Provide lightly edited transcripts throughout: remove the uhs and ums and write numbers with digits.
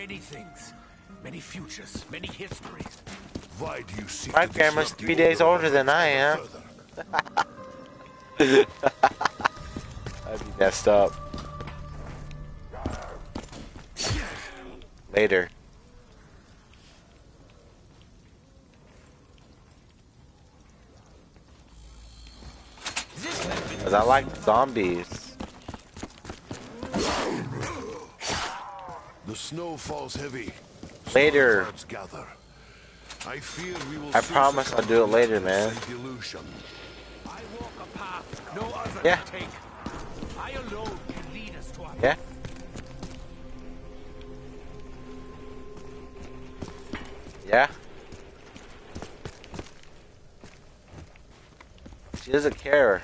many things. Many futures, many histories. Why do you seek My to grandma's disrupt the 3 days order older than I am. further? That'd be messed up. Later. Cause I like zombies. The snow falls heavy. Later. Clouds gather. I fear we will I soon promise succumb I'll do it to later, madness man. and delusion. I walk a path no other Yeah. can take. I alone can lead us to our Yeah? Yeah? She doesn't care.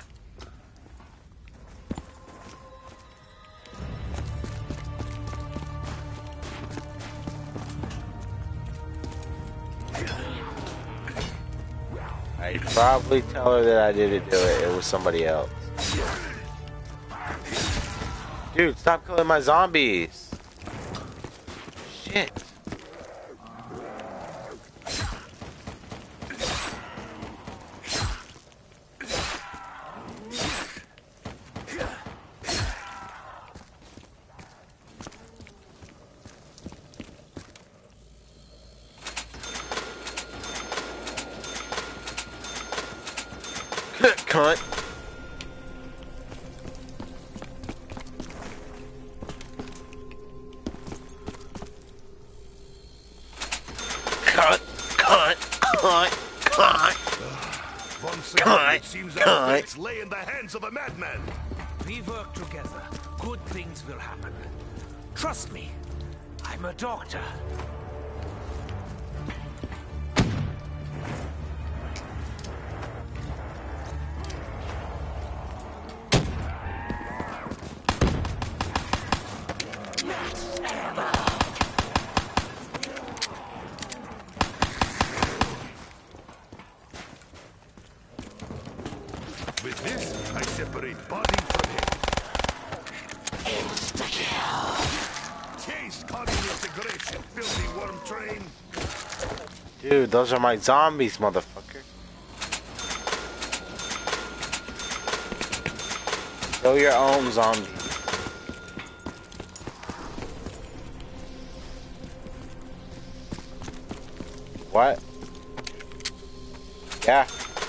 I'd probably tell her that I didn't do it. It was somebody else. Dude, stop killing my zombies. Shit. Cunt. Cunt. Once again, it seems our fates lay in the hands of a madman. We work together. Good things will happen. Trust me. I'm a doctor. With this, I separate body from head. Taste communist aggression, filthy worm train. Dude, those are my zombies, motherfucker. Kill your own zombies. What? Yeah.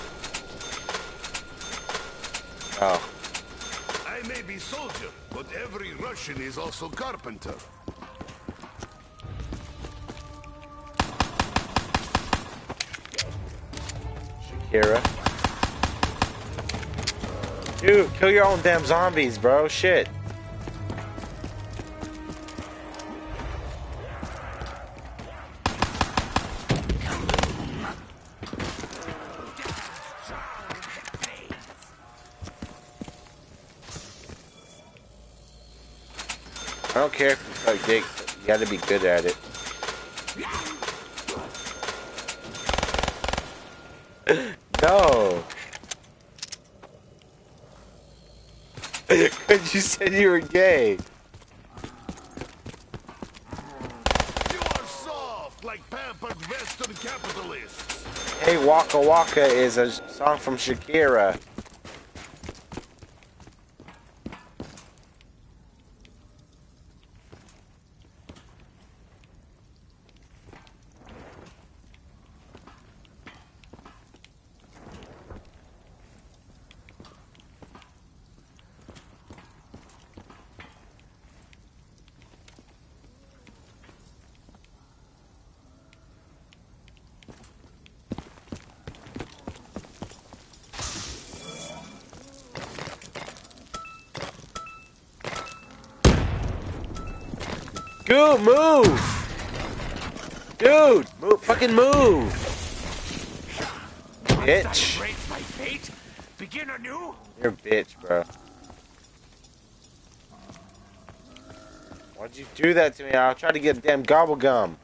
Oh. I may be soldier, but every Russian is also carpenter. Shakira. Dude, kill your own damn zombies, bro. Shit. I don't care if you suck dick, you gotta be good at it. No. Cause you said you were gay. You are soft like pampered Western capitalists. Hey, Waka Waka is a song from Shakira. Dude, move! Dude, move, fucking move! Bitch. Break my fate. Begin anew. You're a bitch, bro. Why'd you do that to me? I'll try to get damn gobble gum.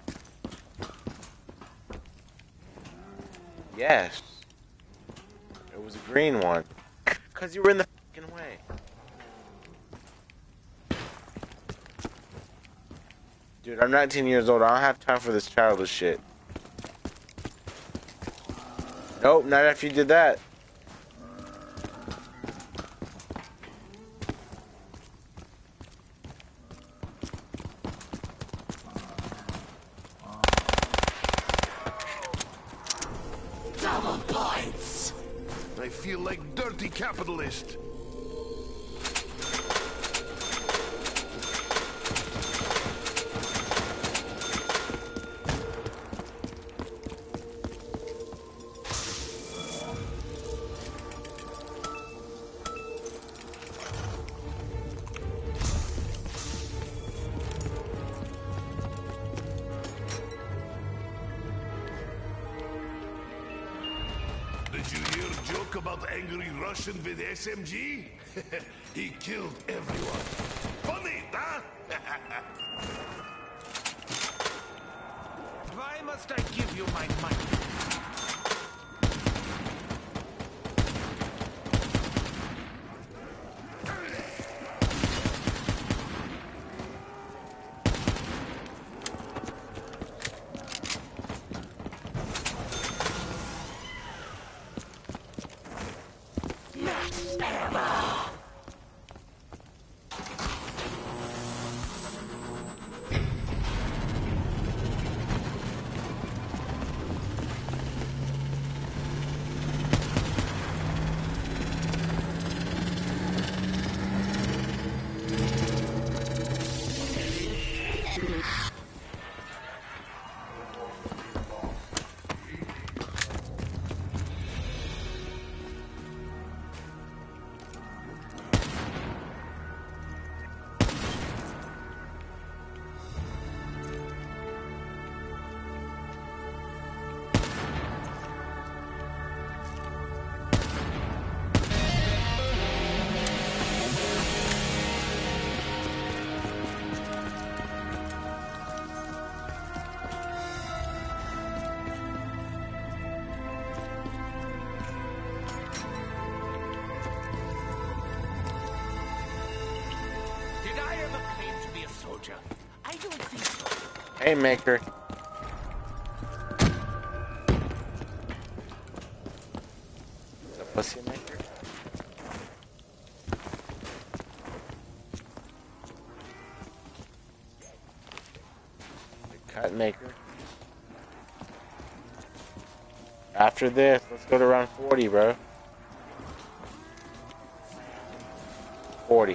Yes. It was a green one. Cause you were in the fucking way. Dude, I'm 19 years old. I don't have time for this childish shit. Nope, not after you did that. Double points. I feel like dirty capitalist. Did you hear a joke about angry Russian with SMG? He killed everyone. Funny, huh? Why must I give you my money? Did I ever claim to be a soldier? I don't think so. Hey, Maker. The pussy maker? The cut maker? After this, let's go to round 40, bro. 40.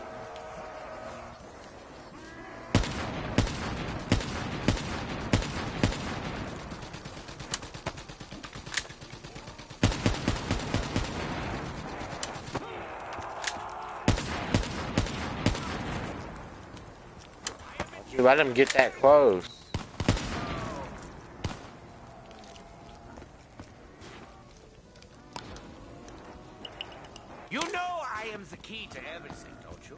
You let him get that close. You know I am the key to everything, don't you?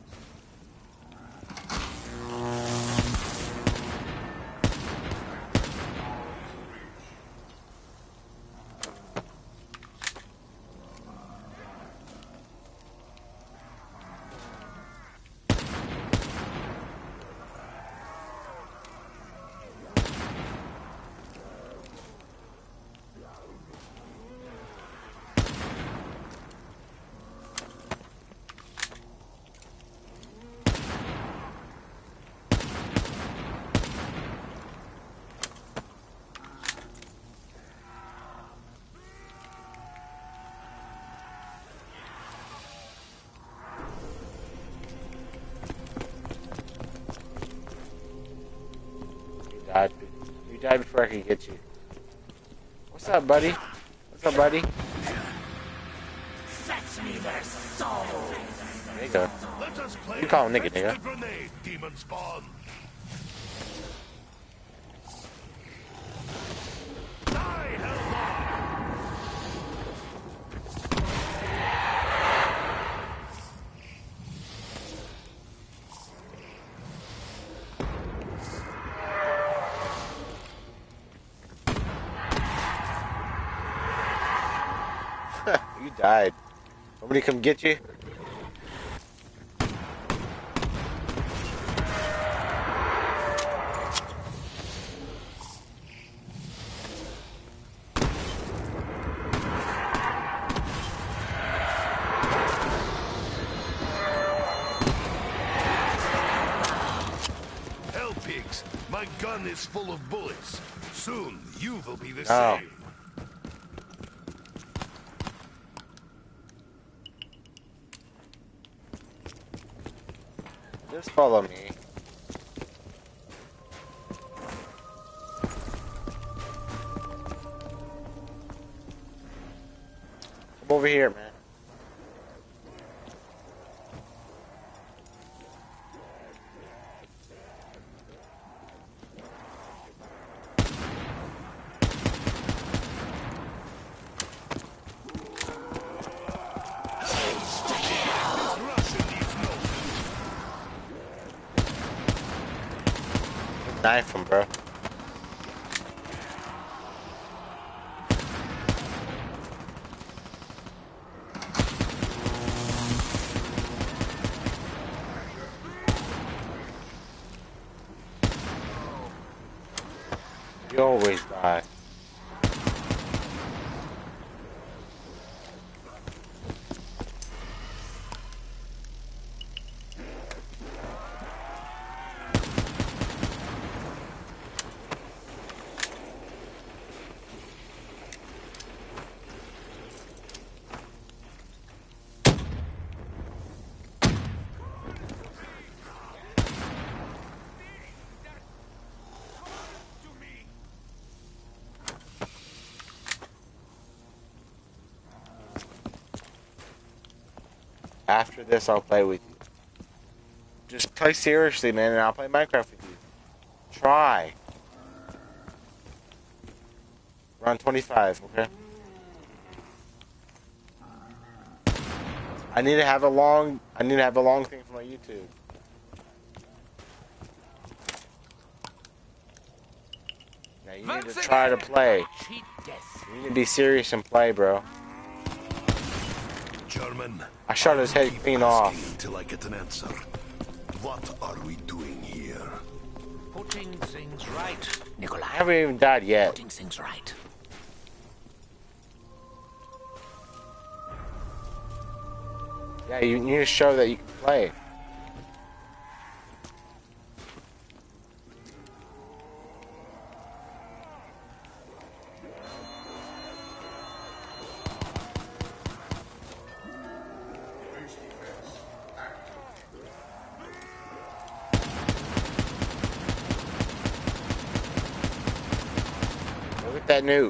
You died before I could get you. What's up, buddy? What's up, buddy? Fetch me their soul. Nigga. Let us play. You call him nigga, Fetch nigga. the grenade, demon spawn. Die, Hellboy! You died. Somebody come get you? gun is full of bullets. Soon, you will be the No. same. Just follow me. Come over here, man. This Russian needs no Knife him, bro. You always die. After this, I'll play with you. Just play seriously, man, and I'll play Minecraft with you. Try. Round 25, okay? I need to have a long thing for my YouTube. Now you need to try to play. Cheat death. You need to be serious and play, bro. German. I shot his head Keep clean asking off. until I get an answer. What are we doing here? Putting things right, Nikolai. I haven't even died yet. Putting things right. Yeah, you need to show that you can play. Look at that nuke.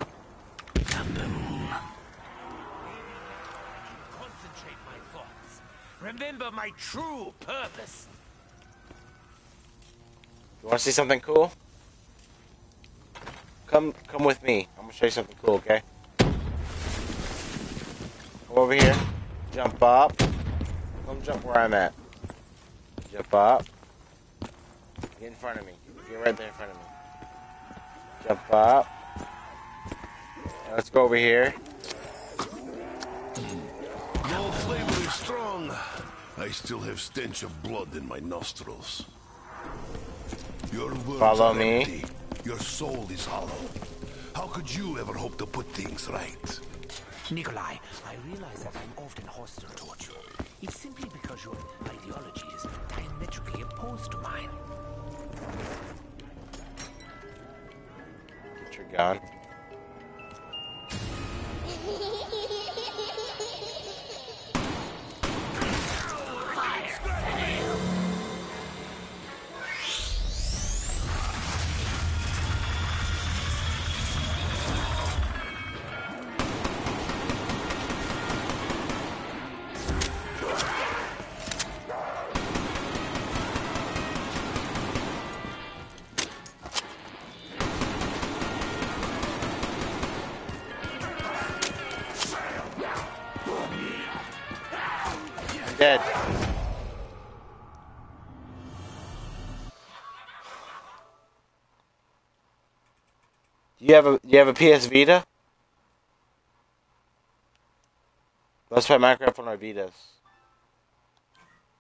Concentrate my thoughts. Remember my true purpose. You want to see something cool? Come with me. I'm gonna show you something cool, okay? Come over here. Jump up. Come jump where I'm at. Jump up. Get in front of me. Get right there in front of me. Jump up. Now let's go over here. No flavor is strong. I still have stench of blood in my nostrils. Your words Follow are me. empty. Your soul is hollow. How could you ever hope to put things right? Nikolai, I realize that I'm often hostile towards you. It's simply because your ideology is diametrically opposed to mine. Get your gun. Dead. Do you have a PS Vita? Let's play Minecraft on our Vitas.